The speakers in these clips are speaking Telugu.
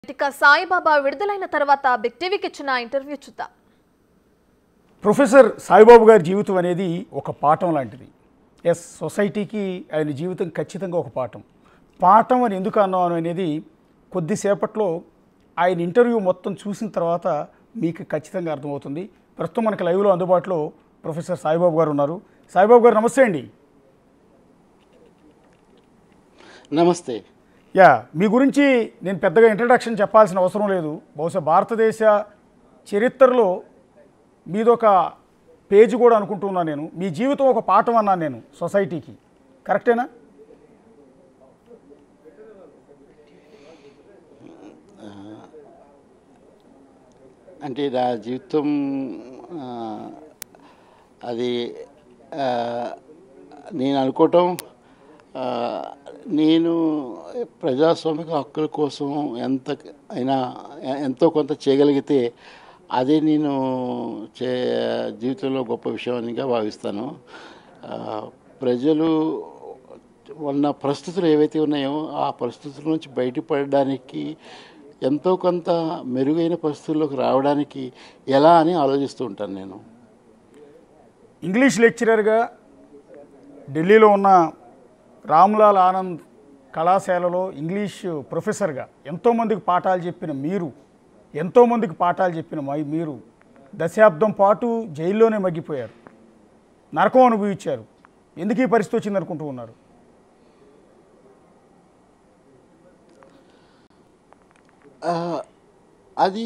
ఇక సాయిబాబా విడుదలైన తర్వాత BigTVకి ఇచ్చిన ఇంటర్వ్యూ చూద్దాం. ప్రొఫెసర్ సాయిబాబా గారి జీవితం అనేది ఒక పాఠం లాంటిది. ఎస్, సొసైటీకి ఆయన జీవితం ఖచ్చితంగా ఒక పాఠం అని ఎందుకు అన్నాను అనేది కొద్దిసేపట్లో ఆయన ఇంటర్వ్యూ మొత్తం చూసిన తర్వాత మీకు ఖచ్చితంగా అర్థమవుతుంది. ప్రస్తుతం మనకి లైవ్లో అందుబాటులో ప్రొఫెసర్ సాయిబాబా గారు ఉన్నారు. సాయిబాబా గారు నమస్తే అండి. నమస్తే. మీ గురించి నేను పెద్దగా ఇంట్రడక్షన్ చెప్పాల్సిన అవసరం లేదు. బహుశా భారతదేశ చరిత్రలో మీదొక పేజీ కూడా అనుకుంటున్నాను నేను. మీ జీవితం ఒక పాఠం అన్నాను నేను సొసైటీకి. కరెక్టేనా? అంటే నా జీవితం అది నేను అనుకోవటం, నేను ప్రజాస్వామిక హక్కుల కోసం ఎంతో కొంత చేయగలిగితే అదే నేను జీవితంలో గొప్ప విషయంగా భావిస్తాను. ప్రజలు ఉన్న పరిస్థితులు ఏవైతే ఉన్నాయో ఆ పరిస్థితుల నుంచి బయటపడడానికి, ఎంతో కొంత మెరుగైన పరిస్థితుల్లోకి రావడానికి ఎలా అని ఆలోచిస్తూ ఉంటాను నేను. ఇంగ్లీష్ లెక్చరర్గా ఢిల్లీలో ఉన్న రామ్లాల్ ఆనంద్ కళాశాలలో ఇంగ్లీష్ ప్రొఫెసర్గా ఎంతోమందికి పాఠాలు చెప్పిన మీరు దశాబ్దం పాటు జైల్లోనే మగ్గిపోయారు, నరకం అనుభవించారు. ఎందుకు ఈ పరిస్థితి వచ్చింది అనుకుంటూ ఉన్నారు? అది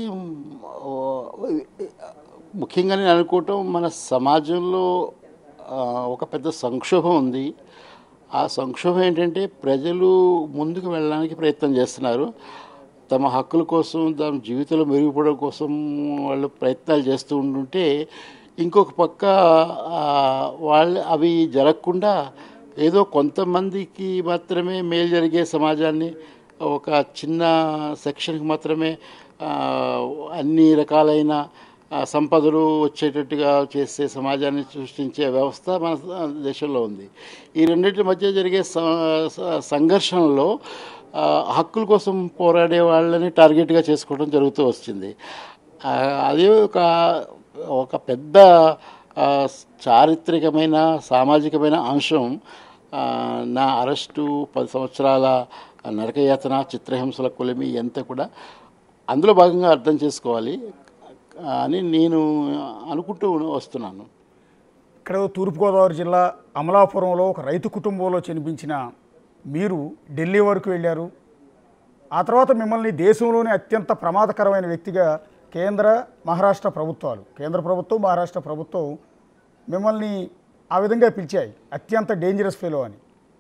ముఖ్యంగా నేను అనుకోవటం, మన సమాజంలో ఒక పెద్ద సంక్షోభం ఉంది. ఆ సంక్షోభం ఏంటంటే, ప్రజలు ముందుకు వెళ్ళడానికి ప్రయత్నం చేస్తున్నారు. తమ హక్కుల కోసం, తమ జీవితంలో మెరుగుపడడం కోసం వాళ్ళు ప్రయత్నాలు చేస్తూ ఉంటుంటే, ఇంకొక పక్క వాళ్ళు అవి జరగకుండా ఏదో కొంతమందికి మాత్రమే మేలు జరిగే సమాజాన్ని, ఒక చిన్న సెక్షన్కి మాత్రమే అన్ని రకాలైన సంపదలు వచ్చేటట్టుగా చేసే సమాజాన్ని సృష్టించే వ్యవస్థ మన దేశంలో ఉంది. ఈ రెండింటి మధ్య జరిగే సంఘర్షణలో హక్కుల కోసం పోరాడే వాళ్ళని టార్గెట్గా చేసుకోవడం జరుగుతూ వచ్చింది. అది ఒక పెద్ద చారిత్రకమైన, సామాజికమైన అంశం. నా అరెస్టు, 10 సంవత్సరాల నరకయాతన, చిత్రహింసల కొలిమి ఎంత కూడా అందులో భాగంగా అర్థం చేసుకోవాలి అని నేను అనుకుంటూ వస్తున్నాను. ఇక్కడ తూర్పుగోదావరి జిల్లా అమలాపురంలో ఒక రైతు కుటుంబంలో జన్మించిన మీరు ఢిల్లీ వరకు వెళ్ళారు. ఆ తర్వాత మిమ్మల్ని దేశంలోనే అత్యంత ప్రమాదకరమైన వ్యక్తిగా కేంద్ర ప్రభుత్వం, మహారాష్ట్ర ప్రభుత్వం మిమ్మల్ని ఆ విధంగా పిలిచాయి, అత్యంత డేంజరస్ ఫెలో అని.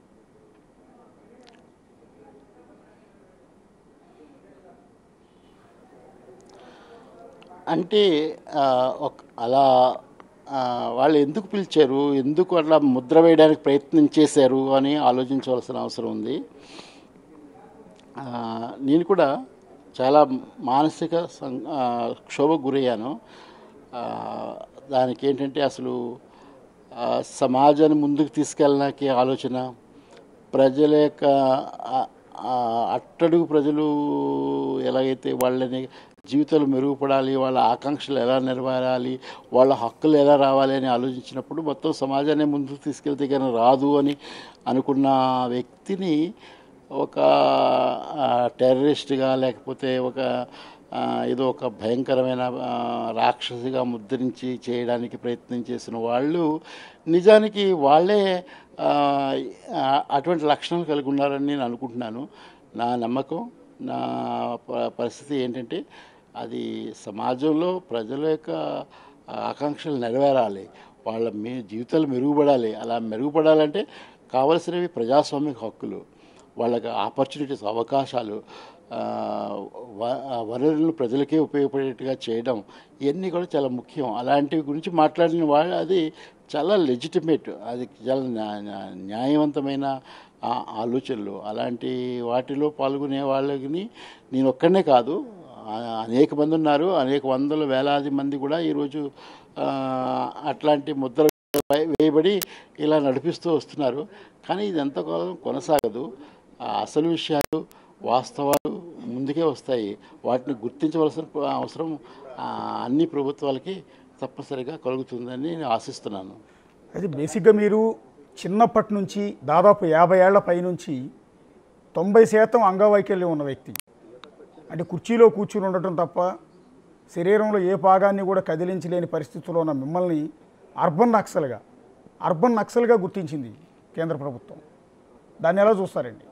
అంటే అలా వాళ్ళు ఎందుకు పిలిచారు, ఎందుకు అట్లా ముద్ర వేయడానికి ప్రయత్నం చేశారు అని ఆలోచించవలసిన అవసరం ఉంది. నేను కూడా చాలా మానసిక క్షోభకు గురయ్యాను. దానికి ఏంటంటే, అసలు సమాజాన్ని ముందుకు తీసుకెళ్ళడానికి ఆలోచన, ప్రజల యొక్క అట్టడుగు ప్రజలు ఎలాగైతే వాళ్ళని జీవితాలు మెరుగుపడాలి, వాళ్ళ ఆకాంక్షలు ఎలా నెరవేరాలి, వాళ్ళ హక్కులు ఎలా రావాలి అని ఆలోచించినప్పుడు, మొత్తం సమాజాన్ని ముందుకు తీసుకెళ్తే కానీ రాదు అని అనుకున్న వ్యక్తిని ఒక టెర్రరిస్ట్గా, లేకపోతే ఏదో ఒక భయంకరమైన రాక్షసిగా ముద్రించి చేయడానికి ప్రయత్నం చేసిన వాళ్ళు నిజానికి వాళ్ళే అటువంటి లక్షణాలు కలిగి ఉన్నారని నేను అనుకుంటున్నాను. నా నమ్మకం, నా పరిస్థితి ఏంటంటే, అది సమాజంలో ప్రజల యొక్క ఆకాంక్షలు నెరవేరాలి, వాళ్ళ జీవితాలు మెరుగుపడాలి. అలా మెరుగుపడాలంటే కావలసినవి ప్రజాస్వామిక హక్కులు, వాళ్ళకి ఆపర్చునిటీస్, అవకాశాలు, వనరులను ప్రజలకే ఉపయోగపడేట్టుగా చేయడం, ఇవన్నీ కూడా చాలా ముఖ్యం. అలాంటివి గురించి మాట్లాడిన వాళ్ళు అది చాలా లెజిటిమేట్, అది చాలా న్యాయవంతమైన ఆలోచనలు. అలాంటి వాటిలో పాల్గొనే వాళ్ళని నేను ఒక్కడనే కాదు, అనేక మంది ఉన్నారు. అనేక వందల వేలాది మంది కూడా ఈరోజు అట్లాంటి ముద్ర వేయబడి ఇలా నడిపిస్తూ వస్తున్నారు. కానీ ఇది ఎంతకాలం కొనసాగదు. అసలు విషయాలు, వాస్తవాలు ముందుకే వస్తాయి. వాటిని గుర్తించవలసిన అవసరం అన్ని ప్రభుత్వాలకి తప్పనిసరిగా కలుగుతుందని నేను ఆశిస్తున్నాను. అయితే బేసిక్గా మీరు చిన్నప్పటి నుంచి దాదాపు 50 ఏళ్ల పైనుంచి 90% అంగవైకల్యం ఉన్న వ్యక్తి. అంటే కుర్చీలో కూర్చుని ఉండటం తప్ప శరీరంలో ఏ భాగాన్ని కూడా కదిలించలేని పరిస్థితుల్లో ఉన్న మిమ్మల్ని అర్బన్ నక్సల్గా గుర్తించింది కేంద్ర ప్రభుత్వం. దాన్ని ఎలా చూస్తారండి?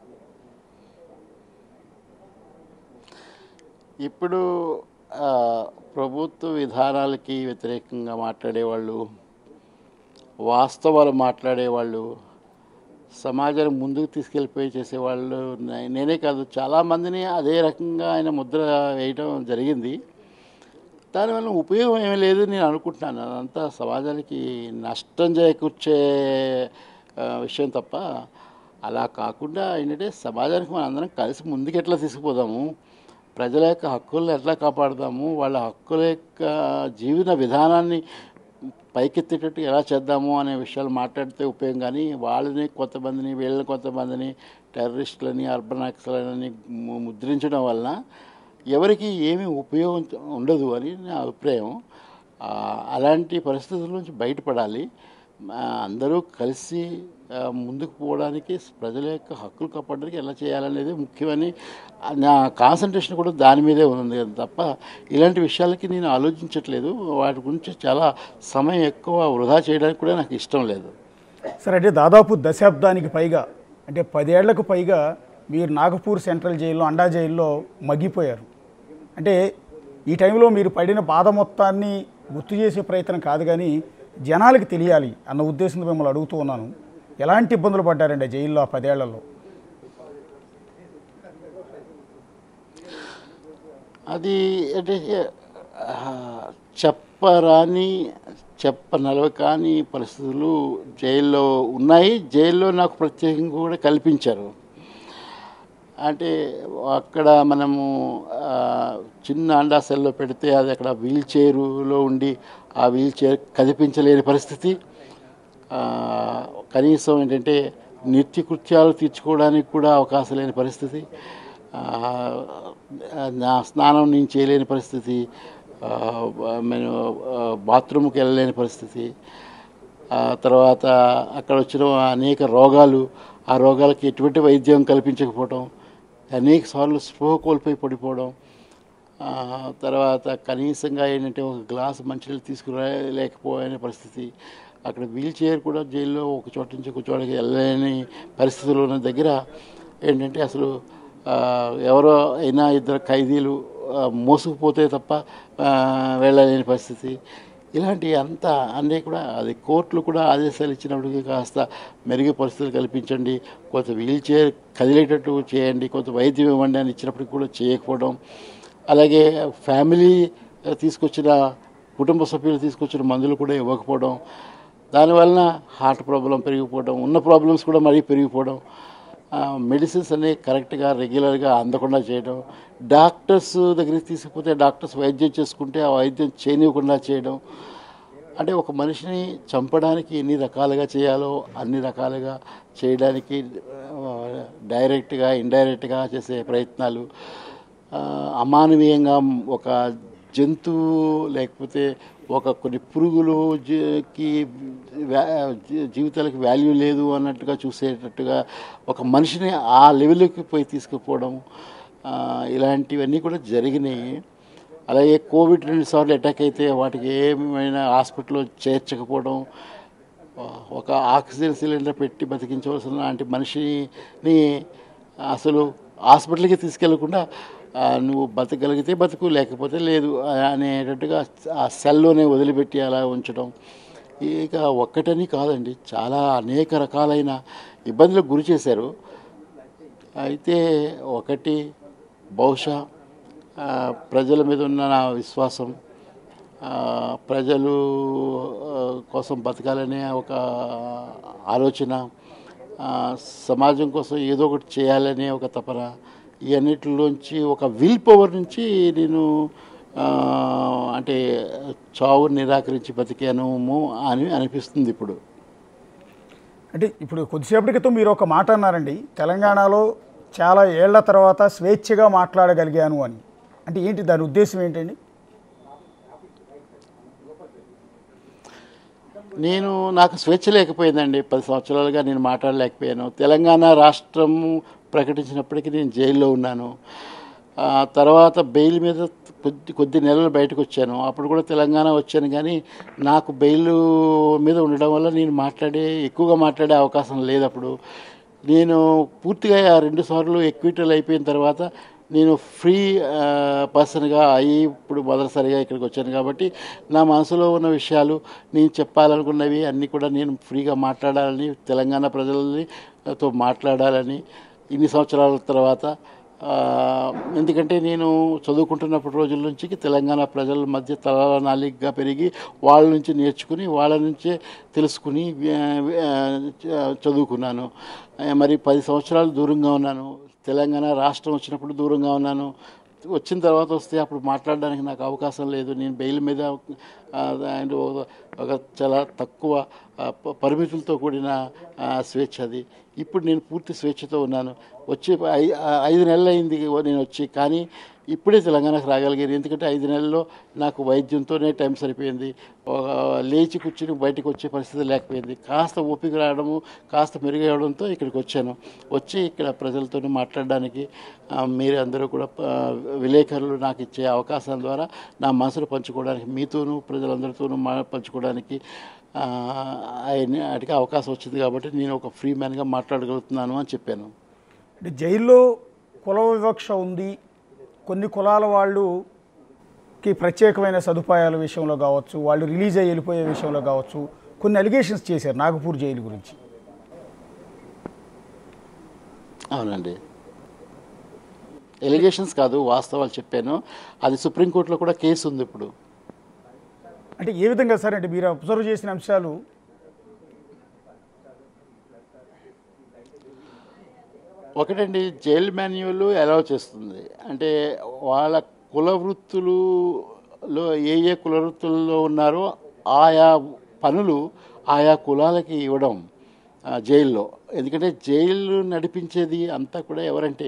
ఇప్పుడు ప్రభుత్వ విధానాలకి వ్యతిరేకంగా మాట్లాడేవాళ్ళు, వాస్తవాలు మాట్లాడేవాళ్ళు, సమాజాన్ని ముందుకు తీసుకెళ్ళిపోయి చేసేవాళ్ళు నేనే కాదు, చాలామందిని అదే రకంగా ఆయన ముద్ర వేయటం జరిగింది. దానివల్ల ఉపయోగం ఏమీ లేదు నేను అనుకుంటున్నాను. అదంతా సమాజానికి నష్టం చేకూర్చే విషయం తప్ప అలా కాకుండా ఏంటంటే సమాజానికి మనం అందరం కలిసి ముందుకు ఎట్లా తీసుకుపోదాము, ప్రజల యొక్క హక్కులను ఎట్లా కాపాడుదాము, వాళ్ళ హక్కుల యొక్క జీవన విధానాన్ని పైకెత్తేటట్టు ఎలా చేద్దాము అనే విషయాలు మాట్లాడితే ఉపయోగం. కానీ వాళ్ళని కొంతమందిని వీళ్ళని కొంతమందిని టెర్రరిస్టులని అర్బన్ నక్సలని ముద్రించడం వలన ఎవరికి ఏమీ ఉపయోగం ఉండదు అని నా అభిప్రాయం. అలాంటి పరిస్థితుల నుంచి బయటపడాలి. అందరూ కలిసి ముందుకు పోవడానికి, ప్రజల యొక్క హక్కులు కాపాడడానికి ఎలా చేయాలనేది ముఖ్యమని నా కాన్సన్ట్రేషన్ కూడా దాని మీదే ఉంది తప్ప ఇలాంటి విషయాలకి నేను ఆలోచించట్లేదు. వాటి గురించి చాలా సమయం ఎక్కువ వృధా చేయడానికి కూడా నాకు ఇష్టం లేదు. సరే, అంటే దాదాపు దశాబ్దానికి పైగా, అంటే 10 ఏళ్లకు పైగా మీరు నాగపూర్ సెంట్రల్ జైల్లో, అండా జైల్లో మగ్గిపోయారు. అంటే ఈ టైంలో మీరు పడిన బాధ మొత్తాన్ని గుర్తు చేసే ప్రయత్నం కాదు, కానీ జనాలకి తెలియాలి అన్న ఉద్దేశంతో మిమ్మల్ని అడుగుతూ ఉన్నాను. ఎలాంటి ఇబ్బందులు పడ్డారండి జైల్లో ఆ 10 ఏళ్లలో? అది అంటే చెప్పనలవి కాని పరిస్థితులు జైల్లో ఉన్నాయి. జైల్లో నాకు ప్రత్యేకంగా కూడా కల్పించారు. అంటే అక్కడ మనము చిన్న అండా సెల్లో పెడితే అది అక్కడ వీల్ చైరులో ఉండి ఆ వీల్ చైర్ కదిపించలేని పరిస్థితి. కనీసం ఏంటంటే నిత్యకృత్యాలు తీర్చుకోవడానికి కూడా అవకాశం లేని పరిస్థితి. నా స్నానం నేను చేయలేని పరిస్థితి, నేను బాత్రూమ్కి వెళ్ళలేని పరిస్థితి. తర్వాత అక్కడ వచ్చిన అనేక రోగాలు, ఆ రోగాలకి ఎటువంటి వైద్యం కల్పించకపోవడం, అనేక సార్లు స్పృహ కోల్పోయి పడిపోవడం. తర్వాత కనీసంగా ఏంటంటే ఒక గ్లాసు మంచినీళ్ళు తీసుకురాలేకపోయిన పరిస్థితి. అక్కడ వీల్ చైర్ కూడా జైల్లో ఒక చోట నుంచి ఒక చోటకి వెళ్ళలేని పరిస్థితులు ఉన్న దగ్గర ఏంటంటే అసలు ఎవరో అయినా ఇద్దరు ఖైదీలు మోసుకుపోతే తప్ప వెళ్ళలేని పరిస్థితి. ఇలాంటి అంతా అన్నీ కూడా అది కోర్టులు కూడా ఆదేశాలు ఇచ్చినప్పటికీ కాస్త మెరుగు పరిస్థితులు కల్పించండి, కొంత వీల్ చైర్ కదిలేటట్టు చేయండి, కొంత వైద్యం ఇవ్వండి అని ఇచ్చినప్పటికీ కూడా చేయకపోవడం. అలాగే ఫ్యామిలీ తీసుకొచ్చిన, కుటుంబ సభ్యులు తీసుకొచ్చిన మందులు కూడా ఇవ్వకపోవడం. దానివలన హార్ట్ ప్రాబ్లం పెరిగిపోవడం, ఉన్న ప్రాబ్లమ్స్ కూడా మరీ పెరిగిపోవడం. మెడిసిన్స్ అన్నీ కరెక్ట్గా రెగ్యులర్గా అందకుండా చేయడం. డాక్టర్స్ దగ్గరికి తీసుకుపోతే డాక్టర్స్ వైద్యం చేసుకుంటే ఆ వైద్యం చేయనివ్వకుండా చేయడం. అంటే ఒక మనిషిని చంపడానికి ఎన్ని రకాలుగా చేయాలో అన్ని రకాలుగా చేయడానికి డైరెక్ట్గా ఇండైరెక్ట్గా చేసే ప్రయత్నాలు. అమానవీయంగా ఒక జంతువు లేకపోతే కొన్ని పురుగులకి జీవితాలకు వాల్యూ లేదు అన్నట్టుగా చూసేటట్టుగా ఒక మనిషిని ఆ లెవెల్కి పోయి తీసుకుపోవడం, ఇలాంటివన్నీ కూడా జరిగినాయి. అలాగే కోవిడ్ 2 సార్లు అటాక్ అయితే వాటికి ఏమైనా హాస్పిటల్లో చేర్చకపోవడం, ఒక ఆక్సిజన్ సిలిండర్ పెట్టి బతికించవలసిన లాంటి మనిషిని అసలు హాస్పిటల్కి తీసుకెళ్లకుండా నువ్వు బతకగలిగితే బతుకు, లేకపోతే లేదు అనేటట్టుగా ఆ సెల్లోనే వదిలిపెట్టి అలా ఉంచడం. ఇక ఒక్కటని కాదండి, చాలా అనేక రకాలైన ఇబ్బందులకు గురి చేశారు. అయితే ఒకటి బహుశా ప్రజల మీద ఉన్న నా విశ్వాసం, ప్రజలు కోసం బతకాలనే ఒక ఆలోచన, సమాజం కోసం ఏదో ఒకటి చేయాలనే ఒక తపన, ఈ అన్నిటిలోంచి ఒక విల్ పవర్ నుంచి నేను అంటే చావుని నిరాకరించి బతికాను అని అనిపిస్తుంది ఇప్పుడు. అంటే ఇప్పుడు కొద్దిసేపటి క్రితం మీరు ఒక మాట అన్నారండి, తెలంగాణలో చాలా ఏళ్ల తర్వాత స్వేచ్ఛగా మాట్లాడగలిగాను అని. అంటే ఏంటి దాని ఉద్దేశం ఏంటండి? నాకు స్వేచ్ఛ లేకపోయిందండి. 10 సంవత్సరాలుగా నేను మాట్లాడలేకపోయాను. తెలంగాణ రాష్ట్రం ప్రకటించినప్పటికీ నేను జైల్లో ఉన్నాను. తర్వాత బెయిల్ మీద కొద్ది నెలలు బయటకు వచ్చాను. అప్పుడు కూడా తెలంగాణ వచ్చాను, కానీ నాకు బెయిల్ మీద ఉండడం వల్ల నేను ఎక్కువగా మాట్లాడే అవకాశం లేదు. అప్పుడు నేను పూర్తిగా 2 సార్లు ఎక్విటల్ అయిపోయిన తర్వాత నేను ఫ్రీ పర్సన్గా అయ్యి ఇప్పుడు మొదటిసారిగా ఇక్కడికి వచ్చాను. కాబట్టి నా మనసులో ఉన్న విషయాలు, నేను చెప్పాలనుకున్నవి అన్నీ కూడా నేను ఫ్రీగా మాట్లాడాలని, తెలంగాణ ప్రజలతో మాట్లాడాలని ఇన్ని సంవత్సరాల తర్వాత. ఎందుకంటే నేను చదువుకుంటున్నప్పటి రోజుల నుంచి తెలంగాణ ప్రజల మధ్య తలనాలిగా పెరిగి వాళ్ళ నుంచి నేర్చుకుని, వాళ్ళ నుంచే తెలుసుకుని చదువుకున్నాను. మరి 10 సంవత్సరాలు దూరంగా ఉన్నాను. తెలంగాణ రాష్ట్రం వచ్చినప్పుడు దూరంగా ఉన్నాను. వచ్చిన తర్వాత వస్తే అప్పుడు మాట్లాడడానికి నాకు అవకాశం లేదు. నేను బెయిల్ మీద అండ్ ఒక చాలా తక్కువ పరిమితులతో కూడిన స్వేచ్ఛ అది. ఇప్పుడు నేను పూర్తి స్వేచ్ఛతో ఉన్నాను. వచ్చి 5 నెలలు అయింది నేను వచ్చి, కానీ ఇప్పుడే తెలంగాణకు రాగలిగాను. ఎందుకంటే 5 నెలల్లో నాకు వైద్యంతోనే టైం సరిపోయింది. లేచి కూర్చుని బయటకు వచ్చే పరిస్థితి లేకపోయింది. కాస్త ఓపిక రావడము, కాస్త మెరుగవడంతో ఇక్కడికి వచ్చాను. వచ్చి ఇక్కడ ప్రజలతో మాట్లాడడానికి, మీరు అందరూ కూడా విలేకరులు నాకు ఇచ్చే అవకాశం ద్వారా నా మనసును పంచుకోవడానికి, మీతోనూ ప్రజలందరితోనూ పంచుకోవడానికి వాటికి అవకాశం వచ్చింది. కాబట్టి నేను ఒక ఫ్రీ మ్యాన్గా మాట్లాడగలుగుతున్నాను అని చెప్పాను. అంటే జైల్లో కుల వివక్ష ఉంది, కొన్ని కులాల వాళ్ళకి ప్రత్యేకమైన సదుపాయాల విషయంలో కావచ్చు, వాళ్ళు రిలీజ్ అయ్యి వెళ్ళిపోయే విషయంలో కావచ్చు, కొన్ని అలిగేషన్స్ చేశారు నాగపూర్ జైలు గురించి. అవునండి, ఎలిగేషన్స్ కాదు, వాస్తవాలు చెప్పాను. అది సుప్రీంకోర్టులో కూడా కేసు ఉంది ఇప్పుడు. అంటే ఏ విధంగా సార్? అంటే మీరు అబ్జర్వ్ చేసిన అంశాలు. ఒకటండి, జైల్ మాన్యువల్ అలౌ చేస్తుంది. అంటే వాళ్ళ కుల వృత్తులలో ఏ కుల వృత్తుల్లో ఉన్నారో ఆయా పనులు ఆయా కులాలకి ఇవ్వడం జైల్లో. ఎందుకంటే జైలు నడిపించేది అంతా కూడా ఎవరంటే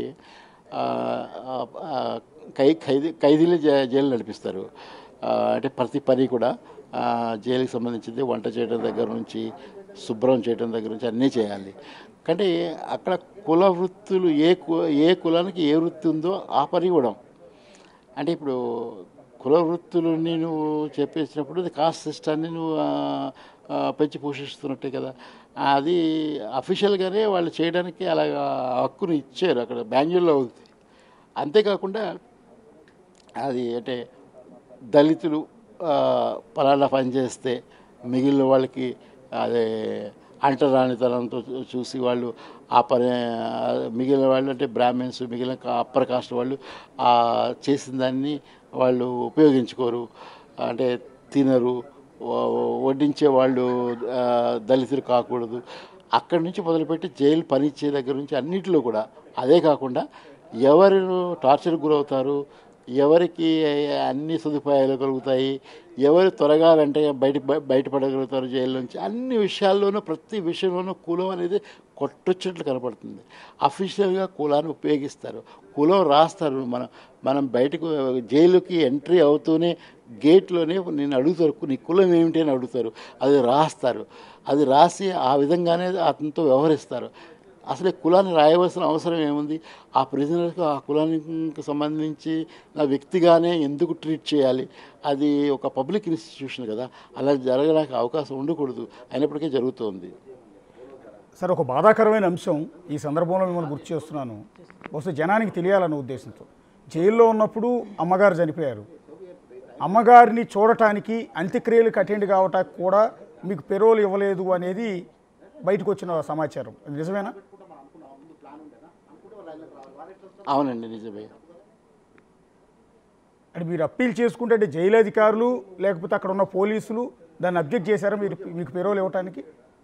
ఖైదీలు జైలు నడిపిస్తారు. అంటే ప్రతి పని కూడా జైలుకి సంబంధించింది. వంట చేయడం దగ్గర నుంచి, శుభ్రం చేయడం దగ్గర నుంచి అన్నీ చేయాలి. కానీ అక్కడ కుల వృత్తులు ఏ కులానికి ఏ వృత్తి ఉందో ఆ పని ఇవ్వడం. అంటే ఇప్పుడు కుల వృత్తులని నువ్వు చెప్పేసినప్పుడు అది కాస్ట్ సిస్టాన్ని నువ్వు పెంచి పోషిస్తున్నట్టే కదా. అది అఫీషియల్గానే వాళ్ళు చేయడానికి అలా హక్కును ఇచ్చారు, అక్కడ మాన్యువల్లో ఉంది. అంతేకాకుండా అది అంటే దళితులు పలానా పని చేస్తే మిగిలిన వాళ్ళకి అదే అంటరానితనంతో చూసి వాళ్ళు ఆ పని, మిగిలిన వాళ్ళు అంటే బ్రాహ్మిన్స్, మిగిలిన అప్పర్ కాస్ట్ వాళ్ళు చేసిన దాన్ని వాళ్ళు ఉపయోగించుకోరు, అంటే తినరు, వడ్డించే వాళ్ళు దళితులు కాకూడదు. అక్కడి నుంచి మొదలుపెట్టి జైలు పని ఇచ్చే దగ్గర నుంచి అన్నింటిలో కూడా అదే కాకుండా ఎవరు టార్చర్కి గురవుతారు, ఎవరికి అన్ని సదుపాయాలు కలుగుతాయి, ఎవరు త్వరగా వెంటనే బయటపడగలుగుతారు జైలు నుంచి, అన్ని విషయాల్లోనూ ప్రతి విషయంలోనూ కులం అనేది కొట్టొచ్చినట్లు కనపడుతుంది. అఫీషియల్గా కులాన్ని ఉపయోగిస్తారు, కులం రాస్తారు. మనం బయటకు జైలుకి ఎంట్రీ అవుతూనే గేట్లోనే నేను అడుగుతారు, నీ కులం ఏమిటి అని అడుగుతారు. అది రాస్తారు, అది రాసి ఆ విధంగానే అతనితో వ్యవహరిస్తారు. అసలు కులాన్ని రాయవలసిన అవసరం ఏముంది? ఆ ప్రిజనర్కు ఆ కులానికి సంబంధించి నా వ్యక్తిగానే ఎందుకు ట్రీట్ చేయాలి? అది ఒక పబ్లిక్ ఇన్స్టిట్యూషన్ కదా, అలా జరగడానికి అవకాశం ఉండకూడదు, అయినప్పటికీ జరుగుతోంది. సార్, ఒక బాధాకరమైన అంశం ఈ సందర్భంలో మిమ్మల్ని గుర్తు చేస్తున్నాను, బహుశా జనానికి తెలియాలన్న ఉద్దేశంతో. జైల్లో ఉన్నప్పుడు అమ్మగారు చనిపోయారు. అమ్మగారిని చూడటానికి, అంత్యక్రియలకు అటెండ్ కావటానికి కూడా మీకు పెరోల్ ఇవ్వలేదు అనేది బయటకు వచ్చిన సమాచారం, నిజమేనా? అవునండి, నిజమే. అంటే మీరు అప్పీల్ చేసుకుంటే అంటే జైలు అధికారులు లేకపోతే అక్కడ ఉన్న పోలీసులు దాన్ని అబ్జెక్ట్ చేశారా మీకు పెరోల్ ఇవ్వటానికి?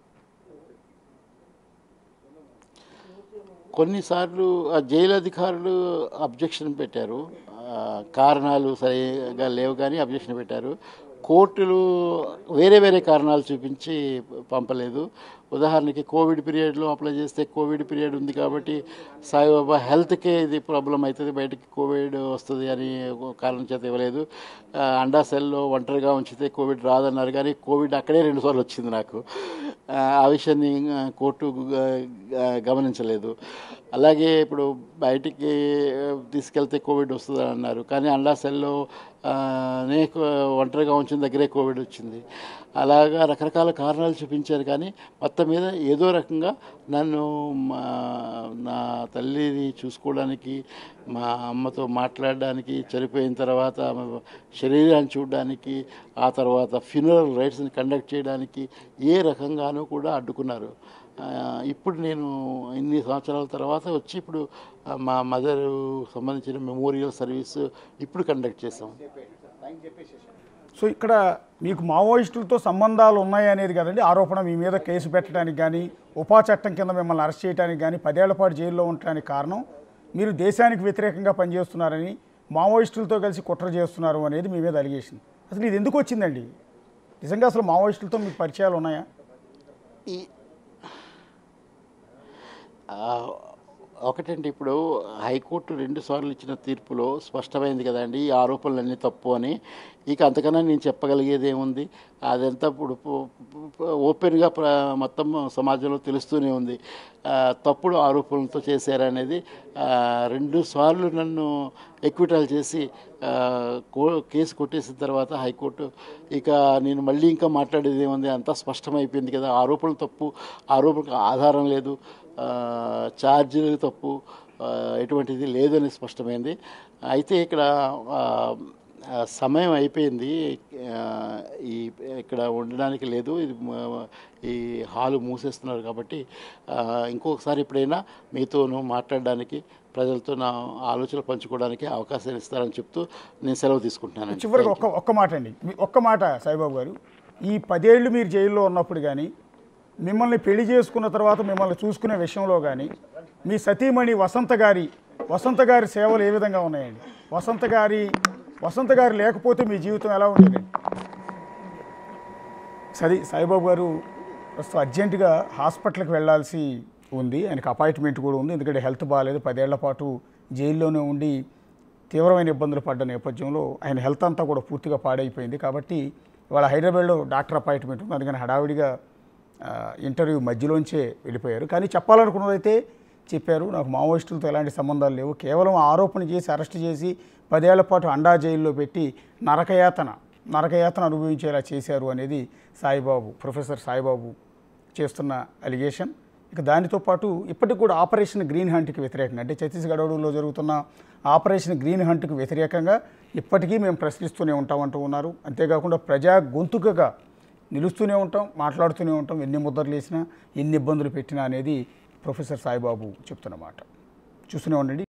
కొన్నిసార్లు ఆ జైలు అధికారులు అబ్జెక్షన్ పెట్టారు, కారణాలు సరిగా లేవు కానీ అబ్జెక్షన్ పెట్టారు. కోర్టులు వేరే వేరే కారణాలు చూపించి పంపలేదు. ఉదాహరణకి కోవిడ్ పీరియడ్లో అప్లై చేస్తే కోవిడ్ పీరియడ్ ఉంది కాబట్టి సాయిబాబా హెల్త్కే ఇది ప్రాబ్లం అవుతుంది, బయటికి కోవిడ్ వస్తుంది అని ఒక కారణం చేత ఇవ్వలేదు. అండా సెల్లో ఒంటరిగా ఉంచితే కోవిడ్ రాదన్నారు, కానీ కోవిడ్ అక్కడే 2 సార్లు వచ్చింది నాకు. ఆ విషయాన్ని కోర్టు గమనించలేదు. అలాగే ఇప్పుడు బయటికి తీసుకెళ్తే కోవిడ్ వస్తుందని అన్నారు, కానీ అండా సెల్లో ఒంటరిగా ఉంచిన దగ్గరే కోవిడ్ వచ్చింది. అలాగా రకరకాల కారణాలు చూపించారు, కానీ మొత్తం మీద ఏదో రకంగా నన్ను నా తల్లిని చూసుకోవడానికి, మా అమ్మతో మాట్లాడడానికి, చనిపోయిన తర్వాత శరీరాన్ని చూడడానికి, ఆ తర్వాత ఫ్యూనరల్ రైట్స్ని కండక్ట్ చేయడానికి ఏ రకంగానూ కూడా అడ్డుకున్నారు. ఇప్పుడు నేను ఇన్ని సంవత్సరాల తర్వాత వచ్చి ఇప్పుడు మా మదర్ సంబంధించిన మెమోరియల్ సర్వీస్ ఇప్పుడు కండక్ట్ చేసాం. సో ఇక్కడ మీకు మావోయిస్టులతో సంబంధాలు ఉన్నాయి అనేది కదండి ఆరోపణ. మీ మీద కేసు పెట్టడానికి కానీ, ఉపా చట్టం కింద మిమ్మల్ని అరెస్ట్ చేయడానికి కానీ, 10 ఏళ్ల పాటు జైల్లో ఉండడానికి కారణం మీరు దేశానికి వ్యతిరేకంగా పనిచేస్తున్నారని, మావోయిస్టులతో కలిసి కుట్ర చేస్తున్నారు అనేది మీ మీద అలిగేషన్. అసలు ఇది ఎందుకు వచ్చిందండి? నిజంగా అసలు మావోయిస్టులతో మీకు పరిచయాలు ఉన్నాయా? ఒకటండి, ఇప్పుడు హైకోర్టు 2 సార్లు ఇచ్చిన తీర్పులో స్పష్టమైంది కదండి ఈ ఆరోపణలన్నీ తప్పు అని. ఇక అంతకన్నా నేను చెప్పగలిగేది ఏముంది? అదంతా ఇప్పుడు ఓపెన్గా మొత్తం సమాజంలో తెలుస్తూనే ఉంది. తప్పుడు ఆరోపణలతో చేశారనేది 2 సార్లు నన్ను ఎక్విటల్ చేసి కేసు కొట్టేసిన తర్వాత హైకోర్టు ఇక నేను మళ్ళీ ఇంకా మాట్లాడేది ఏముంది? అంతా స్పష్టమైపోయింది కదా. ఆరోపణలు తప్పు, ఆరోపణకు ఆధారం లేదు, ఛార్జీలు తప్పు, ఎటువంటిది లేదని స్పష్టమైంది. అయితే ఇక్కడ సమయం అయిపోయింది, ఇక్కడ ఉండడానికి లేదు, ఇది ఈ హాలు మూసేస్తున్నారు కాబట్టి ఇంకొకసారి ఎప్పుడైనా మీతోనూ మాట్లాడడానికి, ప్రజలతో నా ఆలోచనలు పంచుకోవడానికి అవకాశం ఇస్తారని చెప్తూ నేను సెలవు తీసుకుంటున్నాను. చివరికి ఒక్క మాట అండి, ఒక్క మాట సాయిబాబు గారు, ఈ 10 ఏళ్ళు మీరు జైల్లో ఉన్నప్పుడు కానీ, మిమ్మల్ని పెళ్లి చేసుకున్న తర్వాత మిమ్మల్ని చూసుకునే విషయంలో కానీ, మీ సతీమణి వసంత గారి సేవలు ఏ విధంగా ఉన్నాయండి? వసంత గారి లేకపోతే మీ జీవితం ఎలా ఉండేదండి? సాయిబాబు గారు ప్రస్తుతం అర్జెంటుగా హాస్పిటల్కి వెళ్ళాల్సి ఉంది, ఆయనకు అపాయింట్మెంట్ కూడా ఉంది. ఎందుకంటే హెల్త్ బాగాలేదు, 10 ఏళ్ల పాటు జైల్లోనే ఉండి తీవ్రమైన ఇబ్బందులు పడ్డ నేపథ్యంలో ఆయన హెల్త్ అంతా కూడా పూర్తిగా పాడైపోయింది. కాబట్టి ఇవాళ హైదరాబాద్లో డాక్టర్ అపాయింట్మెంట్ ఉంది, అందుకని హడావిడిగా ఇంటర్వ్యూ మధ్యలోంచే వెళ్ళిపోయారు. కానీ చెప్పాలనుకున్నదైతే చెప్పారు. నాకు మావోయిస్టులతో ఎలాంటి సంబంధాలు లేవు, కేవలం ఆరోపణ చేసి అరెస్ట్ చేసి 10 ఏళ్ల పాటు అండా జైల్లో పెట్టి నరకయాతన అనుభవించేలా చేశారు అనేది ప్రొఫెసర్ సాయిబాబు చేస్తున్న అలిగేషన్. ఇక దానితో పాటు ఇప్పటికి కూడా ఆపరేషన్ గ్రీన్ హంట్కి వ్యతిరేకంగా, అంటే ఛత్తీస్గఢ్ అడవుల్లో జరుగుతున్న ఆపరేషన్ గ్రీన్ హంట్కి వ్యతిరేకంగా ఇప్పటికీ మేము ప్రశ్నిస్తూనే ఉంటామంటూ ఉన్నారు. అంతేకాకుండా ప్రజా గొంతుకగా నిలుస్తూనే ఉంటాం, మాట్లాడుతూనే ఉంటాం, ఎన్ని ముద్రలు వేసినా, ఎన్ని ఇబ్బందులు పెట్టినా అనేది ప్రొఫెసర్ సాయిబాబు చెప్తున్నమాట. చూస్తూనే ఉండండి.